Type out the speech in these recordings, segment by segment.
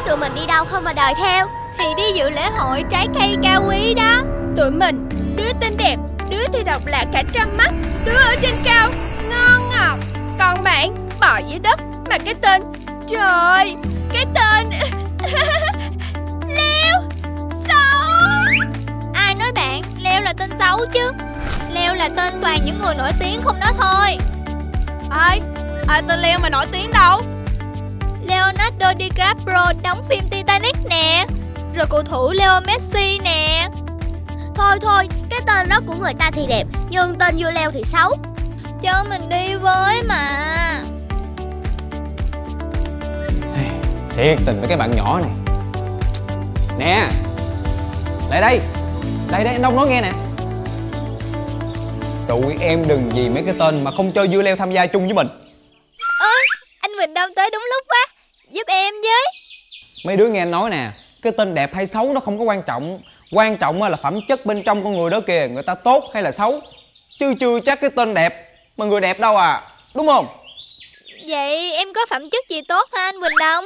tụi mình đi đâu không mà đòi theo? Thì đi dự lễ hội trái cây cao quý đó. Tụi mình, đứa tên đẹp, đứa thì độc lạ cả trăm mắt, đứa ở trên cao, ngon ngọt. Còn bạn, bò dưới đất mà cái tên, trời, cái tên Leo, xấu. Ai nói bạn, Leo là tên xấu chứ? Leo là tên toàn những người nổi tiếng không đó thôi. Ai tên Leo mà nổi tiếng đâu? Leonardo DiCaprio đóng phim Titanic nè. Rồi cầu thủ Leo Messi nè. Thôi, cái tên đó của người ta thì đẹp, nhưng tên vua Leo thì xấu. Cho mình đi với mà. Thiệt tình với cái bạn nhỏ này. Nè, lại đây, anh Đông nói nghe nè. Tụi em đừng vì mấy cái tên mà không cho vua Leo tham gia chung với mình. Anh Huỳnh Đông tới đúng lúc quá, giúp em với. Mấy đứa nghe anh nói nè, cái tên đẹp hay xấu nó không có quan trọng. Quan trọng là phẩm chất bên trong con người đó kìa, người ta tốt hay là xấu. Chứ chưa chắc cái tên đẹp mà người đẹp đâu à, đúng không? Vậy em có phẩm chất gì tốt hả anh Huỳnh Đông?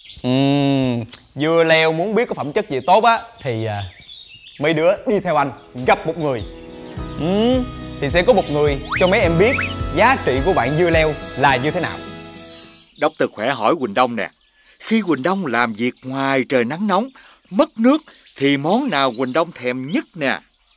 Vua Leo muốn biết có phẩm chất gì tốt á thì mấy đứa đi theo anh gặp một người. Thì sẽ có một người cho mấy em biết giá trị của bạn vua Leo là như thế nào. Dr. Khỏe hỏi Huỳnh Đông nè, khi Huỳnh Đông làm việc ngoài trời nắng nóng, mất nước thì món nào Huỳnh Đông thèm nhất nè?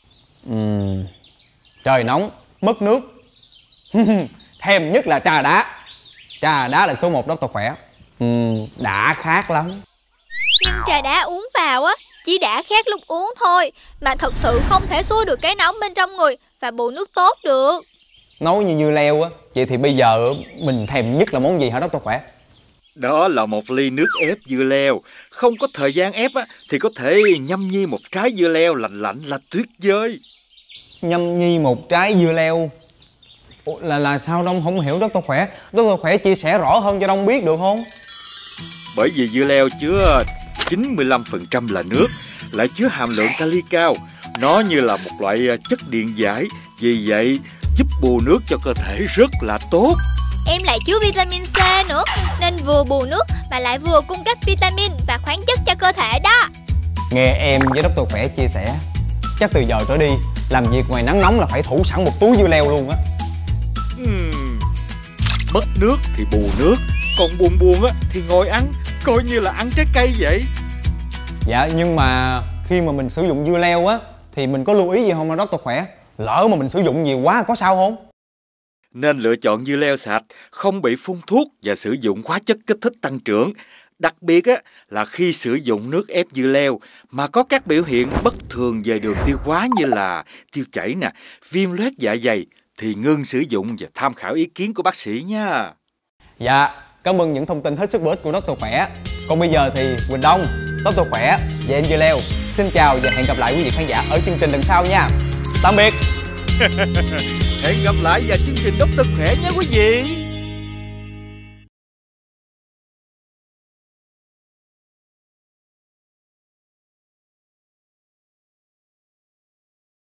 Trời nóng, mất nước. Thèm nhất là trà đá. Trà đá là số 1 Dr. Khỏe. Đã khát lắm. Nhưng trà đá uống vào á, chỉ đã khát lúc uống thôi, mà thật sự không thể xua được cái nóng bên trong người và bù nước tốt được. Nói như Leo á, vậy thì bây giờ mình thèm nhất là món gì hả Dr. Khỏe? Đó là một ly nước ép dưa leo. Không có thời gian ép á, thì có thể nhâm nhi một trái dưa leo lạnh lạnh là tuyệt vời. Nhâm nhi một trái dưa leo. Ủa, là sao Đông không hiểu Dr. Khỏe? Dr. Khỏe chia sẻ rõ hơn cho Đông biết được không? Bởi vì dưa leo chứa 95% là nước, lại chứa hàm lượng kali cao. Nó như là một loại chất điện giải, vì vậy giúp bù nước cho cơ thể rất là tốt. Em lại chứa vitamin C nữa, nên vừa bù nước mà lại vừa cung cấp vitamin và khoáng chất cho cơ thể đó. Nghe em với Dr. Khỏe chia sẻ, chắc từ giờ trở đi làm việc ngoài nắng nóng là phải thủ sẵn một túi dưa leo luôn á. Mất nước thì bù nước, còn buồn á thì ngồi ăn, coi như là ăn trái cây vậy. Dạ, nhưng mà khi mà mình sử dụng dưa leo á thì mình có lưu ý gì không hả Dr. Khỏe? Lỡ mà mình sử dụng nhiều quá có sao không? Nên lựa chọn dưa leo sạch, không bị phun thuốc và sử dụng hóa chất kích thích tăng trưởng. Đặc biệt á, là khi sử dụng nước ép dưa leo mà có các biểu hiện bất thường về đường tiêu hóa như là tiêu chảy nè, viêm loét dạ dày thì ngưng sử dụng và tham khảo ý kiến của bác sĩ nha. Dạ, cảm ơn những thông tin hết sức bổ ích của Dr. Khỏe. Còn bây giờ thì Huỳnh Đông, Dr. Khỏe và em dưa leo xin chào và hẹn gặp lại quý vị khán giả ở chương trình lần sau nha. Tạm biệt. Hẹn gặp lại vào chương trình Dr. Khỏe nhé quý vị.